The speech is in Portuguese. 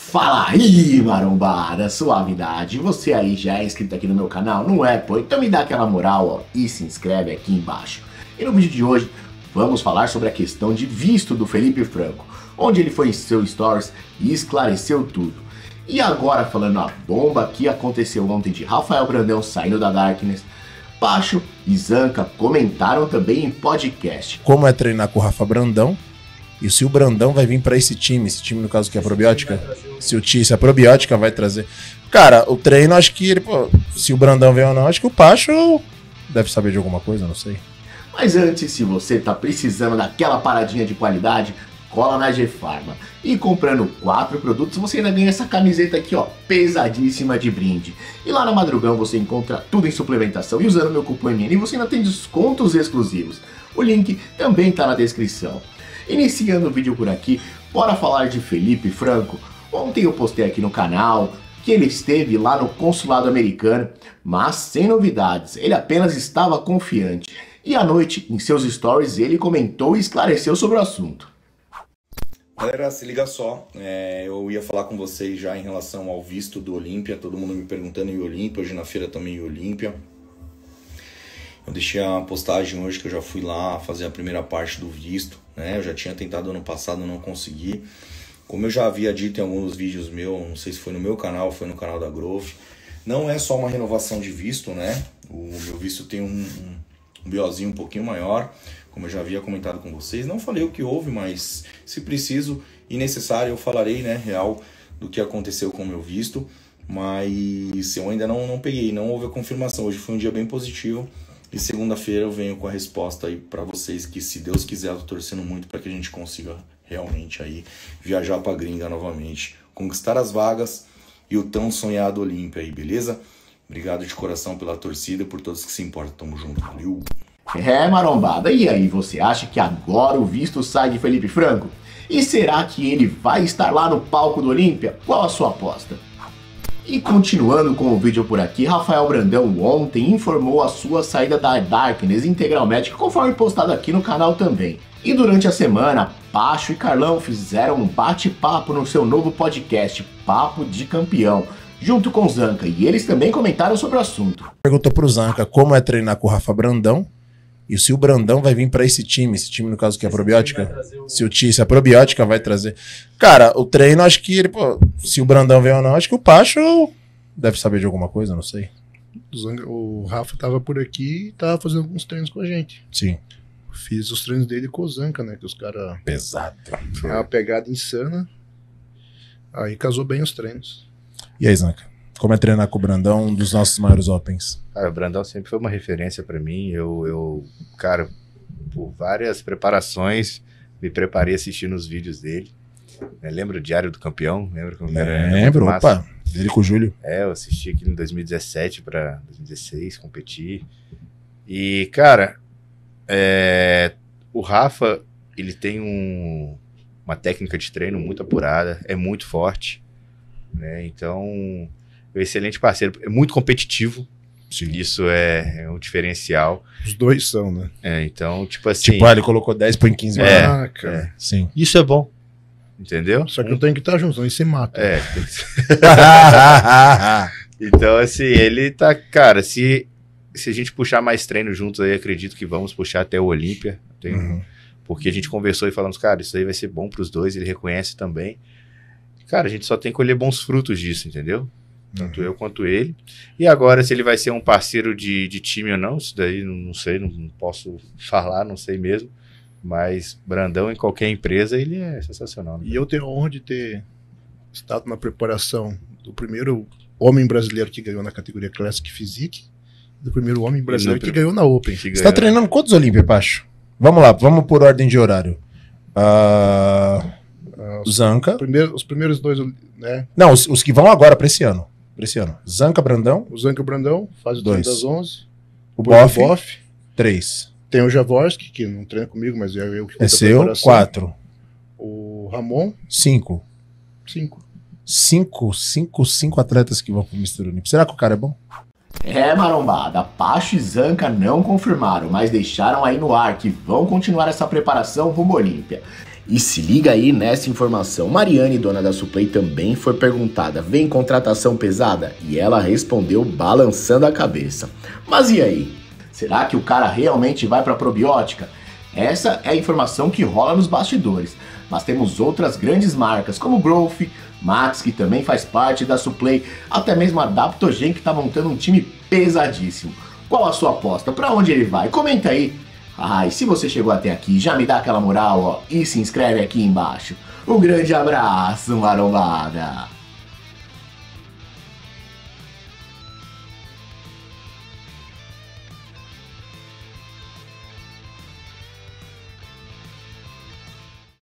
Fala aí, marombada, suavidade. Você aí já é inscrito aqui no meu canal? Não é, pô? Então me dá aquela moral, ó, e se inscreve aqui embaixo. E no vídeo de hoje, vamos falar sobre a questão de visto do Felipe Franco, onde ele foi em seu stories e esclareceu tudo. E agora falando a bomba que aconteceu ontem de Rafael Brandão saindo da Darkness, Pacho e Zanca comentaram também em podcast. Como é treinar com o Rafa Brandão e se o Brandão vai vir pra esse time no caso que é a probiótica, se a probiótica vai trazer. Cara, o treino, acho que ele, pô, se o Brandão vem ou não, acho que o Pacho deve saber de alguma coisa, não sei. Mas antes, se você tá precisando daquela paradinha de qualidade, cola na G-Pharma. E comprando 4 produtos, você ainda ganha essa camiseta aqui, ó, pesadíssima de brinde. E lá na Madrugão você encontra tudo em suplementação. E usando meu cupom MN você ainda tem descontos exclusivos. O link também tá na descrição. Iniciando o vídeo por aqui, bora falar de Felipe Franco. Ontem eu postei aqui no canal que ele esteve lá no consulado americano, mas sem novidades, ele apenas estava confiante. E à noite, em seus stories, ele comentou e esclareceu sobre o assunto. Galera, se liga só, eu ia falar com vocês já em relação ao visto do Olímpia, todo mundo me perguntando em Olímpia, hoje na feira também em Olímpia. Eu deixei a postagem hoje que eu já fui lá fazer a primeira parte do visto, né? Eu já tinha tentado ano passado, não consegui. Como eu já havia dito em alguns vídeos meus, não sei se foi no meu canal ou foi no canal da Growth, não é só uma renovação de visto, né? O meu visto tem um BOzinho um pouquinho maior, como eu já havia comentado com vocês. Não falei o que houve, mas se preciso e necessário eu falarei, né, real do que aconteceu com o meu visto. Mas eu ainda não peguei, não houve a confirmação. Hoje foi um dia bem positivo. E segunda-feira eu venho com a resposta aí pra vocês, que se Deus quiser, eu tô torcendo muito para que a gente consiga realmente aí viajar pra gringa novamente, conquistar as vagas e o tão sonhado Olímpia aí, beleza? Obrigado de coração pela torcida e por todos que se importam. Tamo junto, valeu! Marombada, e aí, você acha que agora o visto sai de Felipe Franco? E será que ele vai estar lá no palco do Olímpia? Qual a sua aposta? E continuando com o vídeo por aqui, Rafael Brandão ontem informou a sua saída da Darkness Integral Médica, conforme postado aqui no canal também. E durante a semana, Pacho e Carlão fizeram um bate-papo no seu novo podcast, Papo de Campeão, junto com Zanca, e eles também comentaram sobre o assunto. Perguntou pro Zanca como é treinar com o Rafa Brandão e se o Brandão vai vir pra esse time no caso que é a probiótica, se a probiótica vai trazer. Cara, o treino, acho que ele, pô, se o Brandão vem ou não, acho que o Pacho deve saber de alguma coisa, não sei. O Rafa tava por aqui e tava fazendo alguns treinos com a gente. Sim. Fiz os treinos dele com o Zanca, né? Que os caras... Pesado. É uma pegada insana. Aí casou bem os treinos. E aí, Zanca? Como é treinar com o Brandão, um dos nossos maiores opens? Cara, o Brandão sempre foi uma referência pra mim. Cara, por várias preparações, me preparei assistindo os vídeos dele. Lembra o Diário do Campeão? Lembro, opa, dele com o Júlio. Eu assisti aqui em 2017 pra 2016, competi. E, cara, o Rafa, ele tem uma técnica de treino muito apurada, é muito forte, né? Então, é um excelente parceiro, é muito competitivo. Sim. Isso é um diferencial. Os dois são, né? Então, tipo assim... Tipo, ele colocou 10, põe 15. Cara. Sim. Isso é bom. Entendeu? Só que eu tenho que estar junto, senão ele se mata. Então, assim, ele tá... Cara, se a gente puxar mais treinos juntos aí, acredito que vamos puxar até o Olímpia. Porque a gente conversou e falamos, cara, isso aí vai ser bom pros dois, ele reconhece também. Cara, a gente só tem que colher bons frutos disso, entendeu? Tanto eu quanto ele. E agora, se ele vai ser um parceiro de time ou não, isso daí não sei, não posso falar, não sei mesmo. Mas Brandão, em qualquer empresa, ele é sensacional. Né? E eu tenho a honra de ter estado na preparação do primeiro homem brasileiro que ganhou na categoria Classic Physique, do primeiro homem brasileiro que ganhou na Open. Você tá treinando quantos Olímpia, Pacho? Vamos lá, vamos por ordem de horário. Zanca. Os primeiros dois, né? Não, os que vão agora pra esse ano. Zanca, Brandão. O Zanca e o Brandão faz o treino das 11. O Boff. 3. Tem o Javorski, que não treina comigo, mas é eu que é seu. 4. O Ramon. 5. 5 atletas que vão pro Mr. Olímpia. Será que o cara é bom? Marombada, Pacho e Zanca não confirmaram, mas deixaram aí no ar que vão continuar essa preparação rumo Olímpia. E se liga aí nessa informação, Mariane, dona da Suplay, também foi perguntada, vem contratação pesada? E ela respondeu balançando a cabeça. Mas e aí? Será que o cara realmente vai para a probiótica? Essa é a informação que rola nos bastidores. Mas temos outras grandes marcas, como Growth, Max, que também faz parte da Suplay, até mesmo a Adaptogen, que está montando um time pesadíssimo. Qual a sua aposta? Para onde ele vai? Comenta aí. E se você chegou até aqui, já me dá aquela moral, ó, e se inscreve aqui embaixo. Um grande abraço, marombada!